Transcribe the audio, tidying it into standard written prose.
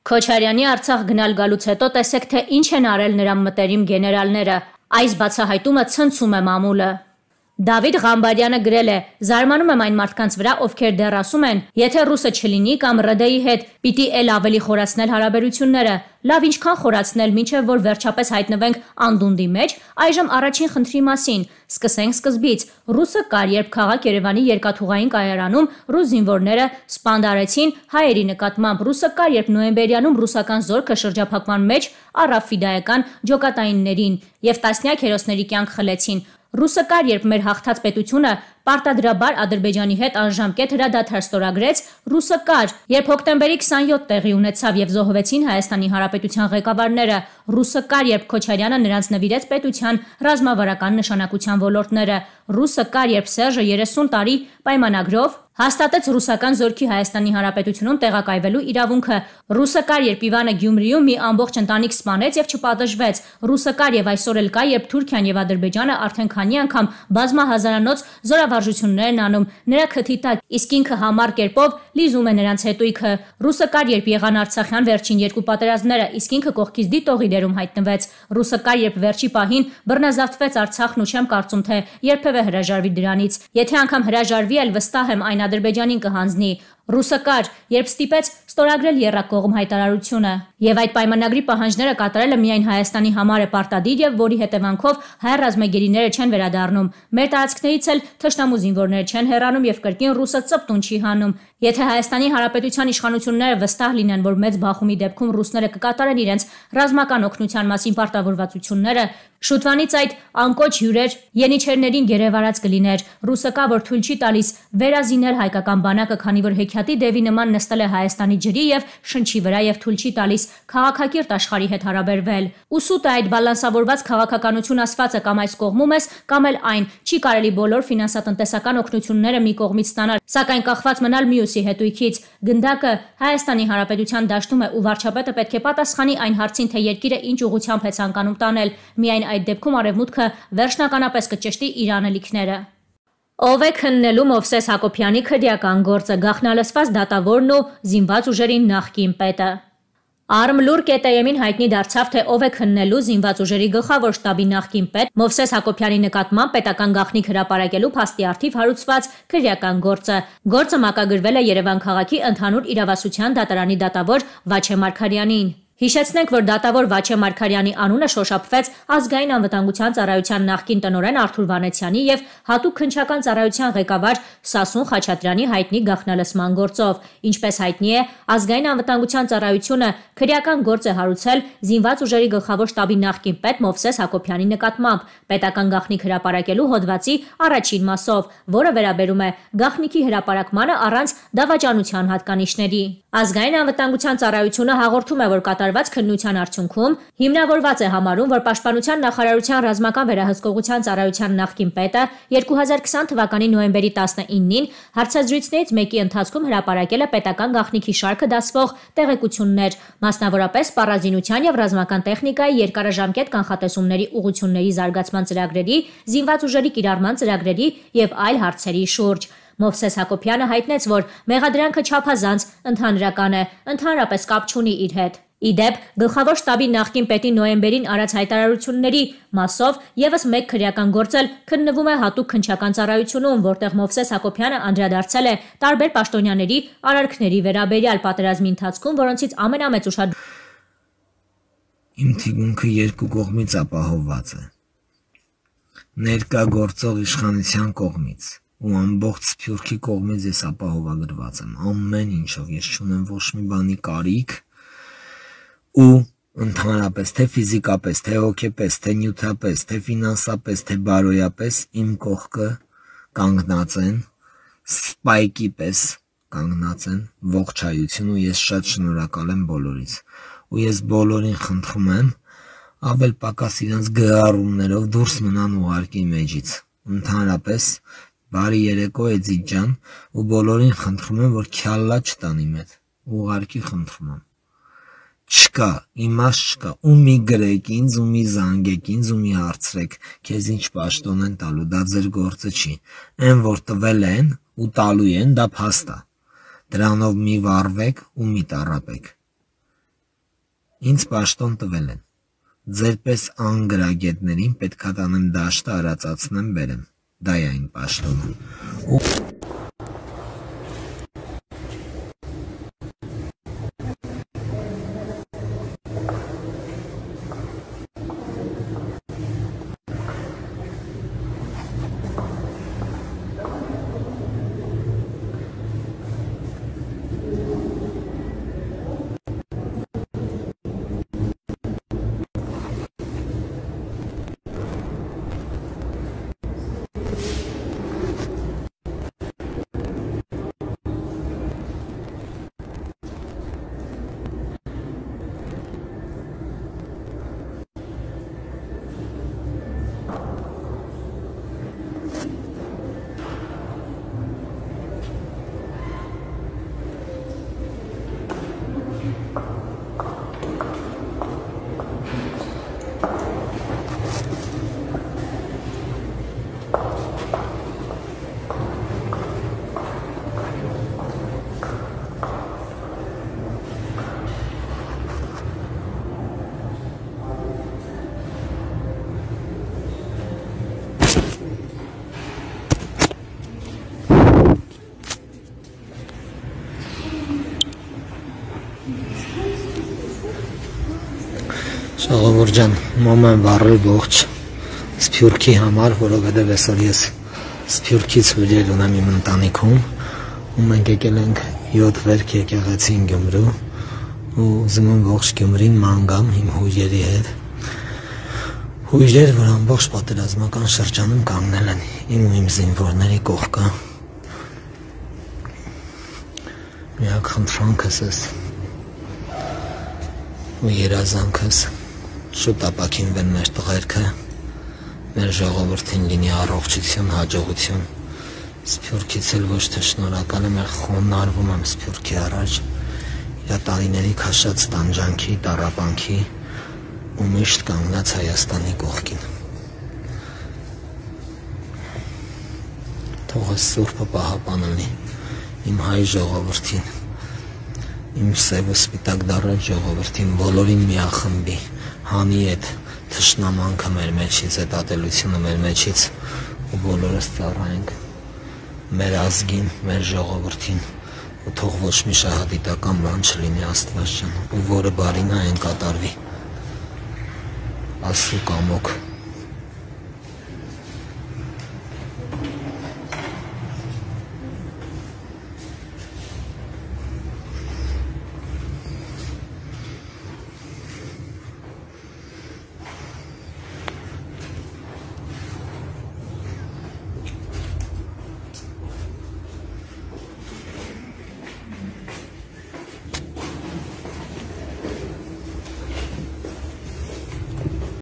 Քոչարյանի Արցախ գնալ գալուց հետո տեսեք, թե ինչ են արել նրա մտերիմ գեներալները, այս բացահայտումը ցնցում է մամուլը։ Դավիթ Ղամբարյանը գրել է. «Զարմանում եմ այն մարդկանց վրա, ովքեր դեռ ասում են, եթե ռուսը չլինի կամ ՌԴ-ի հետ պիտի էլ ավելի խորացնել հարաբերությունները, լավ ինչքան խորացնել, մինչև որ վերջապես հայտնվենք անդունդի մեջ, այժմ առաջին խնդրի մասին, սկսենք սկզբից, ռուսը կար, երբ քաղաք Երևանի երկաթուղային կայարանում ռուս զինվորները սպանդարեցին հայերի նկատմամբ, ռուսը կար, երբ նոյեմբերյանում ռուսական զորքը շրջափակման մեջ առավ ֆիդայական ջոկատայիններին և տասնյակ հերոսների կյանք խլեցին, ռուսը կար, երբ մեր հաղթած պետությունը պարտադրաբար Ադրբեջանի հետ անժամկետ հրադադար ստորագրեց, ռուսը կար, երբ հոկտեմբերի 27 տեղի ունեցավ և զոհվեցին Հայաստանի Հանրապետության ղեկավարները, ռուսը կար, երբ Քոչարյանը նրանց նվիրեց պետության ռազմավարական նշանակության ոլորտները, ռուսը կար, երբ Սերժը 30 տարի պայմանագրով հաստատեց ռուսական զորքի Հայաստանի Հանրապետությունում տեղակայվելու իրավունքը, ռուսը կար, երբ Իվանը Գյումրիում մի ամբողջ ընտանիք սպանեց և չպատժվեց, ռուսը կար և այսօր էլ կա, երբ Թուրքիան և Ադրբեջանը արդեն քանի անգամ բազմահազարանոց զորավարժություններ են անում նրա քթի տակ, իսկ ինքը համառ կերպով լիզում է նրանց հետույքը, ռուսը կար, երբ եղան Արցախյան վերջին երկու պատերազմները, իսկ ինքը կողքից դիտողի դերում հայտնվեց, ռուսը կար, երբ վերջի պահին բռնազավթվեց Արցախն ու չեմ կարծում, թե երբևէ հրաժարվի դրանից, եթե անգամ հրաժարվի էլ վստահ եմ այն Ադրբեջանին կհանձնի, ռուսը կար, երբ ստիպեց ստորագրել եռակողմ հայտարարությունը և այդ պայմանագրի պահանջները կատարելը միայն Հայաստանի համար է պարտադիր և որի հետևանքով հայ ռազմագերիները չեն վերադառնում, մեր տարածքներից էլ թշնամու զինվորներ չեն հեռանում և կրկին ռուսը ծպտուն չի հանում, եթե Հայաստանի Հանրապետության իշխանությունները վստահ լինեն, որ մեծ բախումի դեպքում ռուսները կկատարեն իրենց ռազմական օգնության մասին պարտավորվածությունները, շուտվանից այդ անկոչ հյուրեր ենիչերներին գերեվարած կլիներ, ռուսը կա, որ թույլ չի տալիս վերազինել հայկական բանակը, քանի որ հեքիաթի դևի նման նստել է Հայաստանի ջրի և շնչի վրա և թույլ չի տալիս քաղաքակիրթ աշխարհի հետ հարաբերվել։ Ուսուտ է այդ բալանսավորված քաղաքականություն ասվածը կամ այս կողմում ես, կամ էլ այն, չի կարելի բոլոր ֆինանսատնտեսական օգնությունները մի կողմից ստանալ, սակայն կախված մնալ մյուսի հետույքից։ Գնդակը Հայաստանի Հանրապետության դաշտում է ու վարչապետը պետք է պատասխանի այն հարցին, թե երկիրը ինչ ուղղությամբ է ցանկանում տանել, միայն այդ դեպքում արևմուտքը վերջնականապես կճշտի իր անելիքները։ Ով է քննելու Մովսես Հակոբյանի քրեական գործը, գաղտնալսված դատավորն ու զինված ուժերի նախկին պետը։ Arm.lur.am-ին հայտնի դարձավ, թե ով է քննելու զինված ուժերի գլխավոր շտաբի նախկին պետ Մովսես Հակոբյանի նկատմամբ պետական գաղտնիք հրապարակելու փաստի առթիվ հարուցված քրեական գործը։ Գործը մակագրվել է Երևան քաղաքի ընդհանուր իրավասության դատարանի դատավոր Վաչե Մարգարյանին։ Հիշեցնենք, որ դատավոր Վաչե Մարգարյանի անունը շոշափվեց Ազգային անվտանգության ծառայության նախկին տնօրեն Արթուր Վանեցյանի և հատուկ քննչական ծառայության ղեկավար Սասուն Խաչատրյանի հայտնի գաղտնալսման գործով։ Ինչպես հայտնի է, Ազգային անվտանգության ծառայությունը քրեական գործ է հարուցել զինված ուժերի գլխավոր շտաբի նախկին պետ Մովսես Հակոբյանի նկատմամբ պետական գաղտնիք հրապարակելու հոդվածի առաջին մասով, որը վերաբերում է գաղտնիքի հրապարակմանը առանց դավաճանության հատկանիշների։ Ազգային անվտանգության ծառայությունը հաղորդում է, որ կատարված քննության արդյունքում հիմնավորված է համարում, որ Պաշտպանության նախարարության ռազմական վերահսկողության ծառայության նախկին պետը 2020 թվականի նոյեմբերի 19-ին հարցազրույցներից մեկի ընթացքում հրապարակել է պետական գաղտնիքի շարքը դասվող տեղեկություններ, մասնավորապես սպառազինության և ռազմական տեխնիկայի երկարաժամկետ կանխատեսումների ուղղությունների զարգացման ծրագրերի, զինված ուժերի կիրառման ծրագրերի և այլ հարցերի շուրջ։ Մովսես Հակոբյանը հայտնեց, որ մեղադրանքը չափազանց ընդհանրական է, ընդհանրապես կապ չունի իր հետ։ Ի դեպ, գլխավոր շտաբի նախկին պետի նոյեմբերին արած հայտարարությունների մասով եւս մեկ քրեական գործ էլ քննվում է հատուկ քննչական ծառայությունում, որտեղ Մովսես Հակոբյանը անդրադարձել է տարբեր պաշտոնյաների արարքների վերաբերյալ պատերազմի ընթացքում, որոնցից ամենամեծ Իմ թիկունքը երկու կողմից ապահովված է։ Ներկա գործող իշխանության կողմից ու ամբողջ Սփյուռքի կողմից ես ապահովագրված եմ ամեն ինչով, ես չունեմ ոչ մի բանի կարիք ու ընդհանրապես թե ֆիզիկապես, թե հոգեպես, թե նյութապես, թե ֆինանսապես, թե բարոյապես իմ կողքը կանգնած են, սպայկի պես կանգնած են, ողջայություն ու ես շատ շնորհակալ եմ բոլորից ու ես բոլորին խնդրում եմ ավել պակաս իրենց գհառումներով դուրս մնան ուղարկի մեջից, ընդհանրապես բարի երեկո Էձիդ ջան ու բոլորին խնդրում եմ, որ քյալլա չտանի մեծ, ուղարկի խնդրում եմ, չկա, իմաստ չկա, ու մի գրեք ինձ, ու մի զանգեք ինձ, ու մի հարցրեք, քեզ ինչ պաշտոն են տալու, դա ձեր գործը չի, են որ տվել են ու տալու են, դա փաստ է, դրանով մի վառվեք ու մի տառապեք, Ինձ պաշտոն տվել են։ Ձեր պես անգրագետներին պետքա տանեմ դաշտը արածացնեմ բերեմ։ Դա է այն պաշտոնը։ Ժողովուրդ ջան, մոմ եմ վառել ողջ Սփյուռքի համար, որովհետև այսօր ես Սփյուռքից հյուրեր ունեմ իմ ընտանիքում, ու մենք եկել ենք 7 վերք եկեղեցին Գյումրու, ու ուզում եմ ողջ Գյումրին ման գամ իմ հյուրերի հետ, հյուրեր, որ ամբողջ պատերազմական շրջանում կանգնել են իմ ու իմ զինվորների կողքը։ Միակ խնդրանքս ես ու երազանքս շուտ ապաքինվեն մեր տղերքը, մեր ժողովրդին լինի առողջություն, հաջողություն, Սփյուռքից էլ ոչ թե շնորհակալ եմ, խոնարհվում եմ Սփյուռքի առաջ, իր տարիների քաշած տանջանքի, տառապանքի ու միշտ կանգնած Հայաստանի կողքին։ Թող Սուրբը պահապան լինի իմ հայ ժողովրդին, իմ սև ու սպիտակ դառած ժողովրդին, բոլորին միախմբի, հանի այդ թշնամանքը մեր մեջից, այդ ատելությունը մեր մեջից, ու բոլորս ծառայենք մեր ազգին, մեր ժողովրդին, ու թող ոչ մի շահադիտական բան չլինի Աստված ջան, ու որը բարին այն կատարվի, Աստծո կամոք։